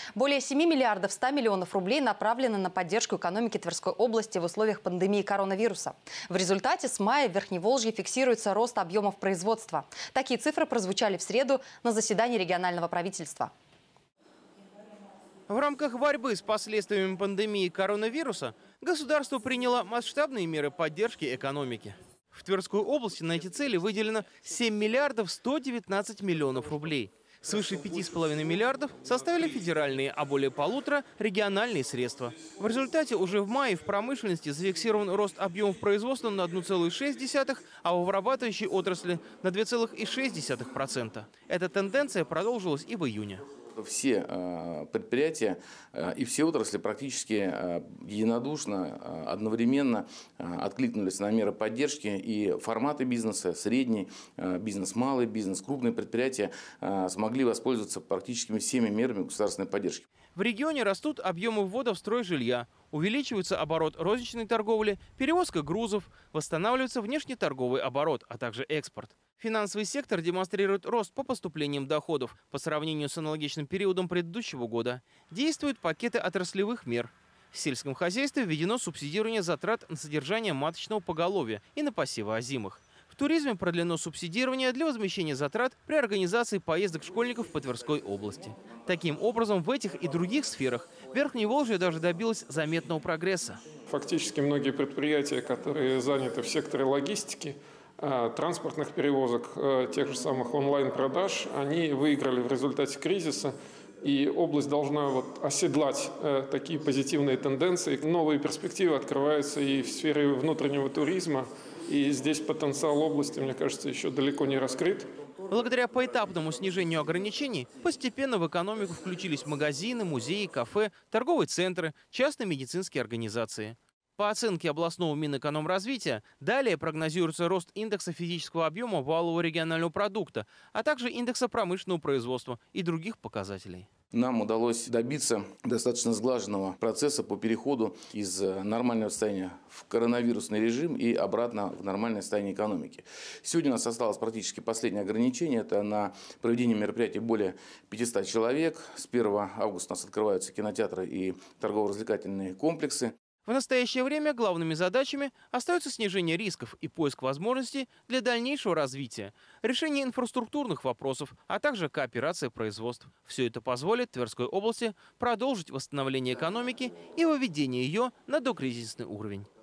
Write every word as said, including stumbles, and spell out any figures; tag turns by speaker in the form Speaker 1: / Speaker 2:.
Speaker 1: Более семи миллиардов ста миллионов рублей направлены на поддержку экономики Тверской области в условиях пандемии коронавируса. В результате с мая в Верхневолжье фиксируется рост объемов производства. Такие цифры прозвучали в среду на заседании регионального правительства.
Speaker 2: В рамках борьбы с последствиями пандемии коронавируса государство приняло масштабные меры поддержки экономики. В Тверской области на эти цели выделено семь миллиардов сто девятнадцать миллионов рублей. Свыше пяти с половиной миллиардов составили федеральные, а более полутора – региональные средства. В результате уже в мае в промышленности зафиксирован рост объемов производства на одну целую шесть десятых процента, а в обрабатывающей отрасли на две целых шесть десятых процента. Эта тенденция продолжилась и в июне.
Speaker 3: Все э, предприятия э, и все отрасли практически э, единодушно, э, одновременно э, откликнулись на меры поддержки, и форматы бизнеса, средний э, бизнес, малый бизнес, крупные предприятия э, смогли воспользоваться практически всеми мерами государственной поддержки.
Speaker 2: В регионе растут объемы ввода в строй жилья, увеличивается оборот розничной торговли, перевозка грузов, восстанавливается внешнеторговый оборот, а также экспорт. Финансовый сектор демонстрирует рост по поступлениям доходов по сравнению с аналогичным периодом предыдущего года. Действуют пакеты отраслевых мер. В сельском хозяйстве введено субсидирование затрат на содержание маточного поголовья и на посевы озимых. В туризме продлено субсидирование для возмещения затрат при организации поездок школьников по Тверской области. Таким образом, в этих и других сферах Верхневолжье даже добилось заметного прогресса.
Speaker 4: Фактически многие предприятия, которые заняты в секторе логистики, транспортных перевозок, тех же самых онлайн-продаж, они выиграли в результате кризиса. И область должна вот оседлать э, такие позитивные тенденции. Новые перспективы открываются и в сфере внутреннего туризма. И здесь потенциал области, мне кажется, еще далеко не раскрыт.
Speaker 2: Благодаря поэтапному снижению ограничений постепенно в экономику включились магазины, музеи, кафе, торговые центры, частные медицинские организации. По оценке областного Минэкономразвития, далее прогнозируется рост индекса физического объема валового регионального продукта, а также индекса промышленного производства и других показателей.
Speaker 3: Нам удалось добиться достаточно сглаженного процесса по переходу из нормального состояния в коронавирусный режим и обратно в нормальное состояние экономики. Сегодня у нас осталось практически последнее ограничение. Это на проведение мероприятий более пятисот человек. С первого августа у нас открываются кинотеатры и торгово-развлекательные комплексы.
Speaker 2: В настоящее время главными задачами остаются снижение рисков и поиск возможностей для дальнейшего развития, решение инфраструктурных вопросов, а также кооперация производств. Все это позволит Тверской области продолжить восстановление экономики и выведение ее на докризисный уровень.